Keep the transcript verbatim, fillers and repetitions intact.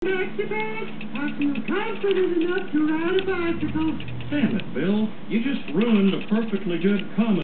Maxi bag, I feel confident enough to ride a bicycle. Damn it, Bill. You just ruined a perfectly good comedy.